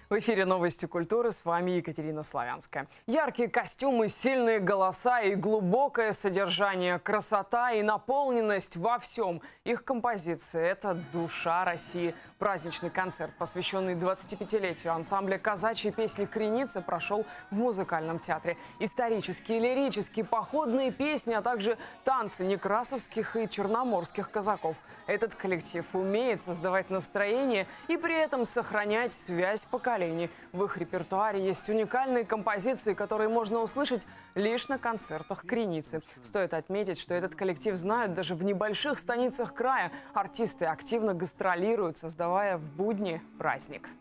В эфире «Новости культуры», с вами Екатерина Славянская. Яркие костюмы, сильные голоса и глубокое содержание, красота и наполненность во всем. Их композиции – это душа России. Праздничный концерт, посвященный 25-летию ансамбля казачьей песни «Креница», прошел в музыкальном театре. Исторические, лирические, походные песни, а также танцы некрасовских и черноморских казаков. Этот коллектив умеет создавать настроение и при этом сохранять связь поколений. В их репертуаре есть уникальные композиции, которые можно услышать лишь на концертах «Креницы». Стоит отметить, что этот коллектив знают даже в небольших станицах края. Артисты активно гастролируют, создавая в будни праздник.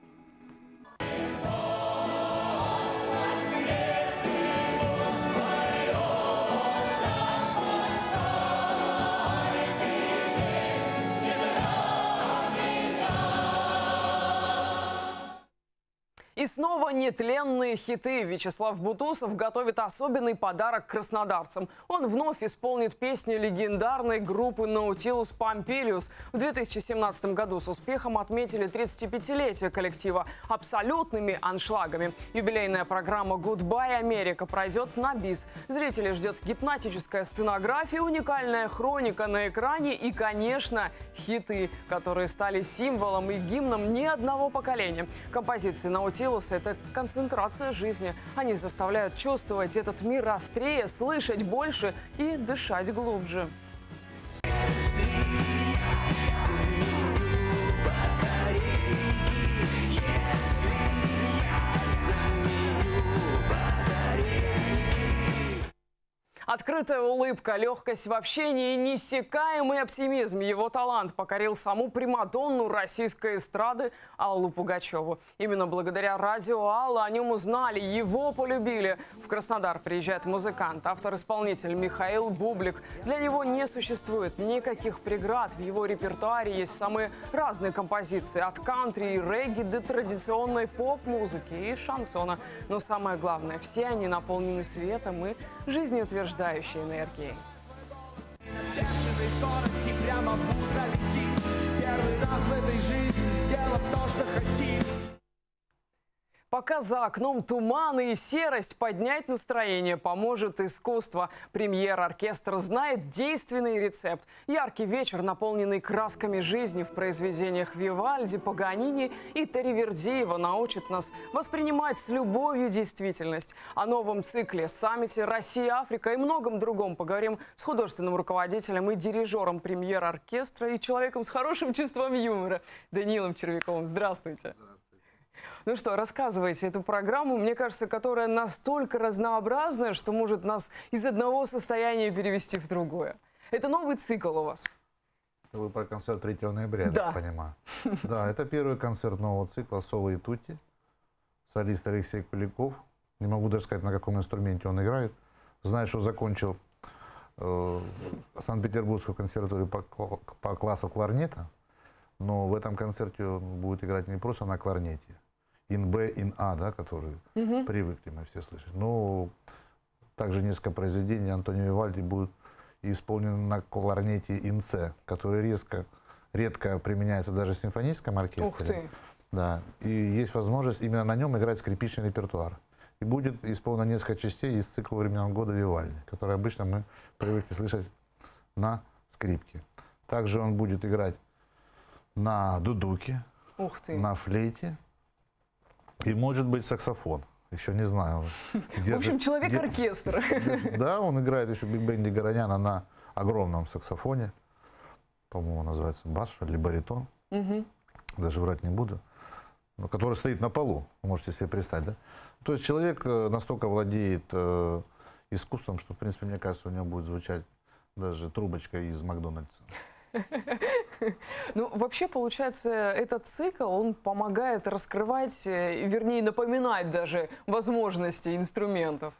И снова нетленные хиты. Вячеслав Бутусов готовит особенный подарок краснодарцам. Он вновь исполнит песни легендарной группы Nautilus Pompilius. В 2017 году с успехом отметили 35-летие коллектива абсолютными аншлагами. Юбилейная программа «Goodbye, Америка» пройдет на бис. Зрителей ждет гипнотическая сценография, уникальная хроника на экране и, конечно, хиты, которые стали символом и гимном ни одного поколения. Композиции Nautilus – это концентрация жизни. Они заставляют чувствовать этот мир острее, слышать больше и дышать глубже. Открытая улыбка, легкость в общении и неиссякаемый оптимизм. Его талант покорил саму примадонну российской эстрады Аллу Пугачеву. Именно благодаря радио Алла о нем узнали, его полюбили. В Краснодар приезжает музыкант, автор-исполнитель Михаил Бублик. Для него не существует никаких преград. В его репертуаре есть самые разные композиции. От кантри и регги до традиционной поп-музыки и шансона. Но самое главное, все они наполнены светом и жизнеутверждающей энергией. Скорости прямо в утро летит. Первый раз в этой жизни сделав то, что хотим. Пока за окном туман и серость, поднять настроение поможет искусство. Премьер-оркестр знает действенный рецепт. Яркий вечер, наполненный красками жизни в произведениях Вивальди, Паганини и Таривердиева, научит нас воспринимать с любовью действительность. О новом цикле, саммите «Россия-Африка» и многом другом поговорим с художественным руководителем и дирижером премьер-оркестра и человеком с хорошим чувством юмора Даниилом Червяковым. Здравствуйте. Ну что, рассказывайте эту программу, мне кажется, которая настолько разнообразная, что может нас из одного состояния перевести в другое. Это новый цикл у вас? Вы по концерту 3 ноября, да. Я так понимаю. Да, это первый концерт нового цикла «Соло и тутти». Солист Алексей Куликов. Не могу даже сказать, на каком инструменте он играет. Знаю, что закончил Санкт-Петербургскую консерваторию по классу кларнета. Но в этом концерте он будет играть не просто на кларнете. Ин Б, ин А, да, которые привыкли мы все слышать. Но также несколько произведений Антонио Вивальди будут исполнены на кларнете ин С, который редко применяется даже в симфоническом оркестре. Ух ты! Да, и есть возможность именно на нем играть скрипичный репертуар. И будет исполнено несколько частей из цикла «Времен года» Вивальди, который обычно мы привыкли слышать на скрипке. Также он будет играть на дудуке, ух ты, на флейте и, может быть, саксофон. Еще не знаю. В общем, человек-оркестр. Да, он играет еще в биг-бенде Гороняна на огромном саксофоне. По-моему, называется бас или баритон. Даже врать не буду. Но который стоит на полу. Вы можете себе представить, да? То есть человек настолько владеет искусством, что, в принципе, мне кажется, у него будет звучать даже трубочка из Макдональдса. Ну, вообще, получается, этот цикл, он помогает раскрывать, вернее, напоминать даже возможности инструментов.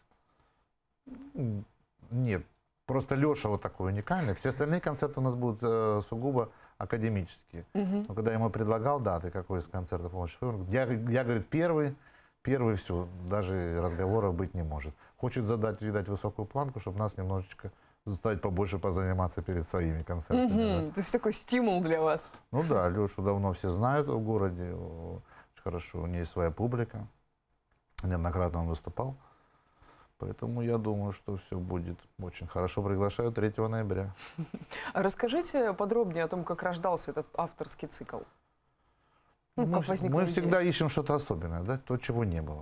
Нет, просто Леша вот такой уникальный. Все остальные концерты у нас будут сугубо академические. Но когда я ему предлагал даты, какой из концертов он хочет, я говорит, первый все, даже разговоров быть не может. Хочет задать, видать, высокую планку, чтобы нас немножечко заставить побольше позаниматься перед своими концертами. Да. То есть такой стимул для вас. Ну да, Лешу давно все знают в городе, очень хорошо, у нее есть своя публика, неоднократно он выступал. Поэтому я думаю, что все будет очень хорошо. Приглашаю 3 ноября. А расскажите подробнее о том, как рождался этот авторский цикл. Ну, как возникла Мы идея? всегда ищем что-то особенное, да, то, чего не было.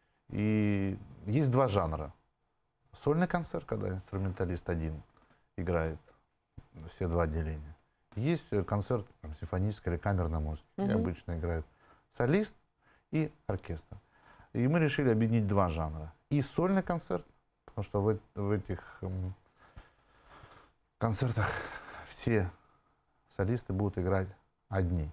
И есть 2 жанра. Сольный концерт, когда инструменталист один играет все 2 отделения. Есть концерт там, симфонической или камерной музыки, где обычно играет солист и оркестр. И мы решили объединить 2 жанра. И сольный концерт, потому что в этих концертах все солисты будут играть одни.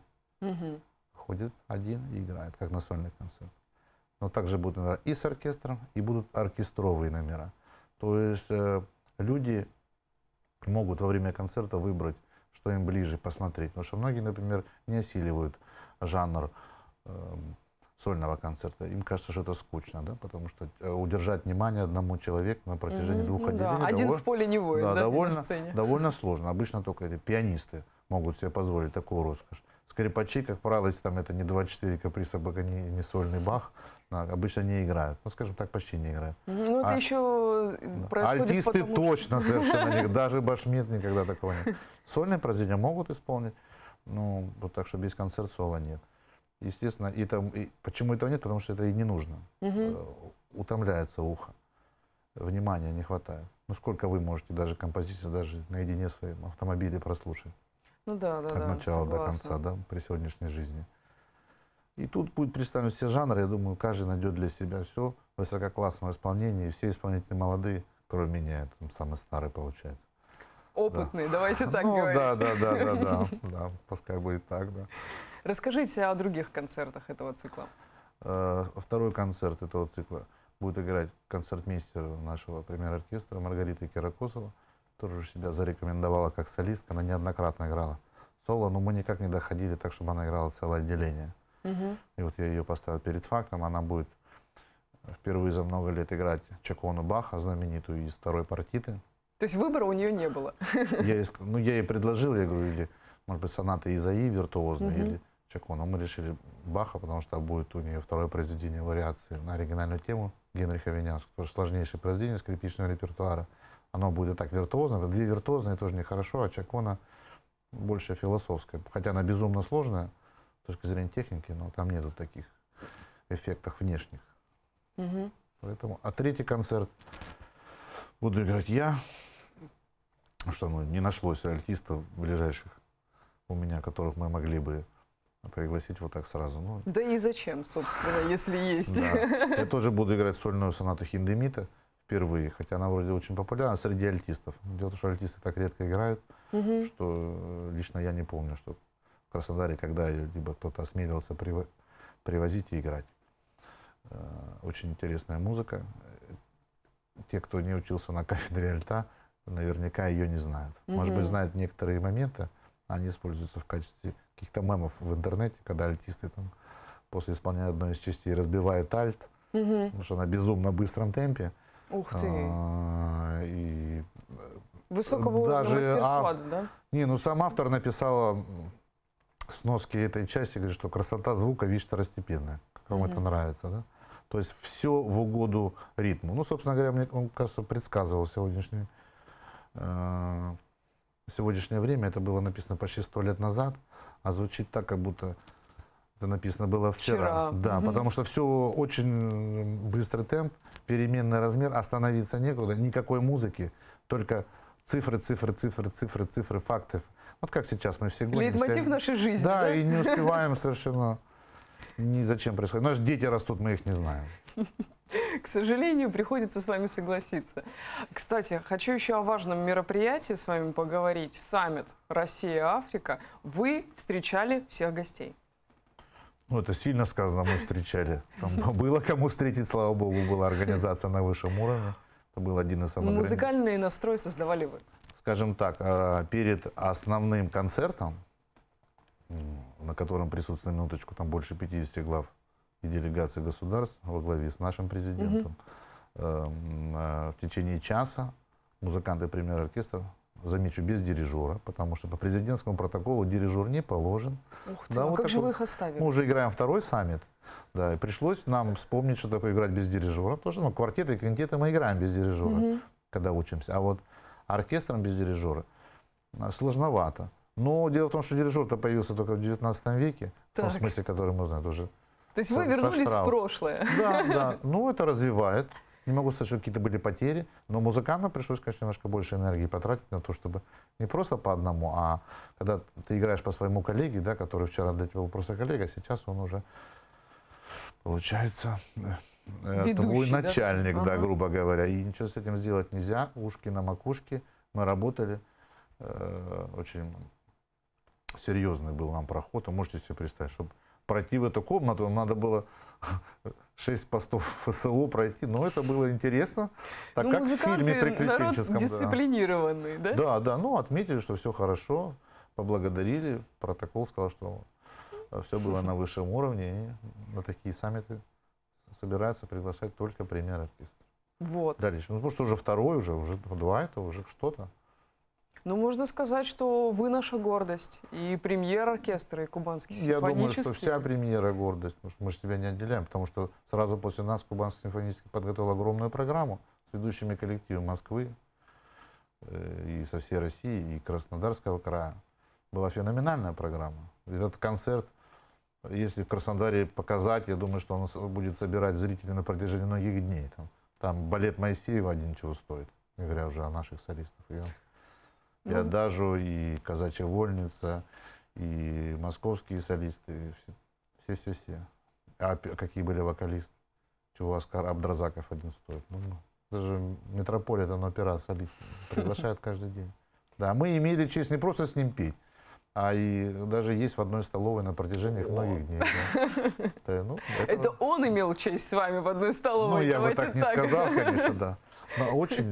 Ходит один и играет, как на сольный концерт. Но также будут играть и с оркестром, и будут оркестровые номера. То есть люди могут во время концерта выбрать, что им ближе посмотреть. Потому что многие, например, не осиливают жанр сольного концерта. Им кажется, что это скучно, да? Потому что удержать внимание одному человеку на протяжении 2 отделений... Да. Один в поле не воин, да, да, на сцене. довольно сложно. Обычно только эти пианисты могут себе позволить такую роскошь. Скрипачи, как правило, если там это не 24 каприса Баха, не сольный Бах, обычно не играют. Ну, скажем так, почти не играют. Ну, это еще происходит альтисты потому, точно совершенно не, даже башмет никогда такого нет. Сольные произведения могут исполнить, ну, вот так, что без концерт-соло нет. Естественно, почему этого нет? Потому что это и не нужно. Утомляется ухо, внимания не хватает. Ну, сколько вы можете даже композицию даже наедине в своем автомобиле прослушать? Ну да, От начала до конца, да, при сегодняшней жизни. И тут будет представлен все жанры, я думаю, каждый найдет для себя все в высококлассном исполнении, все исполнители молодые, кроме меня, я самый старый получается. Опытный, да. Давайте так ну, говорить. Да, пускай будет так, да. Расскажите о других концертах этого цикла. 2-й концерт этого цикла будет играть концертмейстер нашего премьер-оркестра Маргарита Киракосова. Тоже себя зарекомендовала как солистка, она неоднократно играла соло, но мы никак не доходили так, чтобы она играла целое отделение. И вот я ее поставил перед фактом, она будет впервые за много лет играть Чакону Баха, знаменитую из 2-й партиты. То есть выбора у нее не было? Я ей предложил, я говорю, или, может быть, сонаты Изаи виртуозные, или Чакону. Мы решили Баха, потому что будет у нее 2-е произведение вариации на оригинальную тему Генриха Винявского, тоже сложнейшее произведение скрипичного репертуара. Оно будет так виртуозно. 2 виртуозные тоже нехорошо, а Чакона больше философская. Хотя она безумно сложная с точки зрения техники, но там нету таких эффектов внешних. Поэтому, а 3-й концерт буду играть я. Что не нашлось альтистов ближайших у меня, которых мы могли бы пригласить вот так сразу. Ну, да и зачем, собственно, если есть? Да. Я тоже буду играть сольную сонату Хиндемита впервые, хотя она вроде очень популярна среди альтистов. Дело в том, что альтисты так редко играют, что лично я не помню, что в Краснодаре, когда ее либо кто-то осмелился привозить и играть. Очень интересная музыка. Те, кто не учился на кафедре альта, наверняка ее не знают. Может быть, знают некоторые моменты, они используются в качестве каких-то мемов в интернете, когда альтисты там после исполнения одной из частей разбивают альт, потому что она в безумно быстром темпе. Ух ты! И высокого уровня мастерства, да? Не, ну сам автор написал сноски этой части, говорит, что красота звука вещь второстепенная, как вам это нравится, да? То есть все в угоду ритму. Ну, собственно говоря, мне кажется, предсказывал сегодняшнее время. Это было написано почти 100 лет назад, а звучит так, как будто это написано было вчера. Да, потому что все очень быстрый темп, переменный размер, остановиться некуда, никакой музыки, только цифры, факты. Вот как сейчас мы все гонимся. Лейтмотив нашей жизни. Да, и не успеваем совершенно ни зачем происходит. Наши дети растут, мы их не знаем. К сожалению, приходится с вами согласиться. Кстати, хочу еще о важном мероприятии с вами поговорить. Саммит Россия-Африка. Вы встречали всех гостей. Ну, это сильно сказано, мы встречали. Там было кому встретить, слава богу, была организация на высшем уровне. Это был один из самых... Музыкальный настрой создавали вы. Скажем так, перед основным концертом, на котором присутствует, на минуточку, там больше 50 глав и делегаций государств во главе с нашим президентом, в течение часа музыканты премьер-оркестра замечу, без дирижера, потому что по президентскому протоколу дирижер не положен. Ух ты, Да, а вот как же такой. вы их оставили? Мы уже играем второй саммит. Да, и пришлось нам вспомнить, что такое играть без дирижера. Потому что квартеты и квинтеты мы играем без дирижера, когда учимся. А вот оркестром без дирижера сложновато. Но дело в том, что дирижер-то появился только в 19 веке, в том Так. смысле, который мы знаем, уже. То есть вы со вернулись в Штрауса. прошлое. Да, да. Ну, это развивает. Не могу сказать, что какие-то были потери, но музыкантам пришлось, конечно, немножко больше энергии потратить на то, чтобы не просто по одному, а когда ты играешь по своему коллеге, да, который вчера для тебя был просто коллега, сейчас он уже, получается, твой Ведущий, да? начальник, да, Ага. грубо говоря. И ничего с этим сделать нельзя. Ушки на макушке. Мы работали. Очень серьезный был нам проход. Вы можете себе представить, чтобы пройти в эту комнату, надо было 6 постов ФСО пройти. Но это было интересно, так как в фильме народ приключенческом. Да. дисциплинированный, да? Да, да, ну отметили, что все хорошо, поблагодарили, протокол сказал, что все было на высшем уровне, и на такие саммиты собираются приглашать только премьер-оркестр. Вот. Дальше, ну потому что уже второй, уже два, это уже что-то. Ну, можно сказать, что вы наша гордость. И премьер-оркестр, и кубанский Я думаю, симфонический. что вся премьера гордость, потому что мы же тебя не отделяем, потому что сразу после нас Кубанский симфонический подготовил огромную программу с ведущими коллективами Москвы и со всей России, и Краснодарского края. Была феноменальная программа. Этот концерт, если в Краснодаре показать, я думаю, что он будет собирать зрителей на протяжении многих дней. Там балет Моисеева один чего стоит, не говоря уже о наших солистах. И Адажу, и Казачья вольница, и московские солисты, все. А какие были вокалисты? Чего Оскар Абдразаков один стоит. Ну, даже Метрополитен опера солист приглашают каждый день. Да, мы имели честь не просто с ним петь, а и даже есть в одной столовой на протяжении многих дней. Да. Это он имел честь с вами в одной столовой. Ну, я бы Давайте так не сказал, конечно, да. Но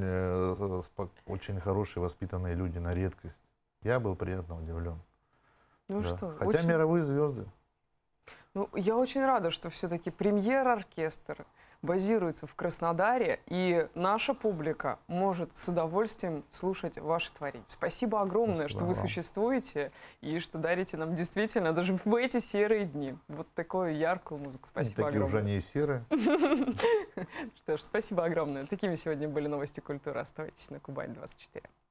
очень хорошие, воспитанные люди на редкость. Я был приятно удивлен. Ну Да. что, Хотя очень- мировые звезды. Ну, я очень рада, что все-таки премьер-оркестр базируется в Краснодаре, и наша публика может с удовольствием слушать ваши творения. Спасибо огромное, Спасибо что вы вам. существуете и что дарите нам действительно даже в эти серые дни вот такую яркую музыку. Спасибо Такие уже огромное. не серые. Что ж, спасибо огромное. Такими сегодня были новости культуры. Оставайтесь на Кубань 24.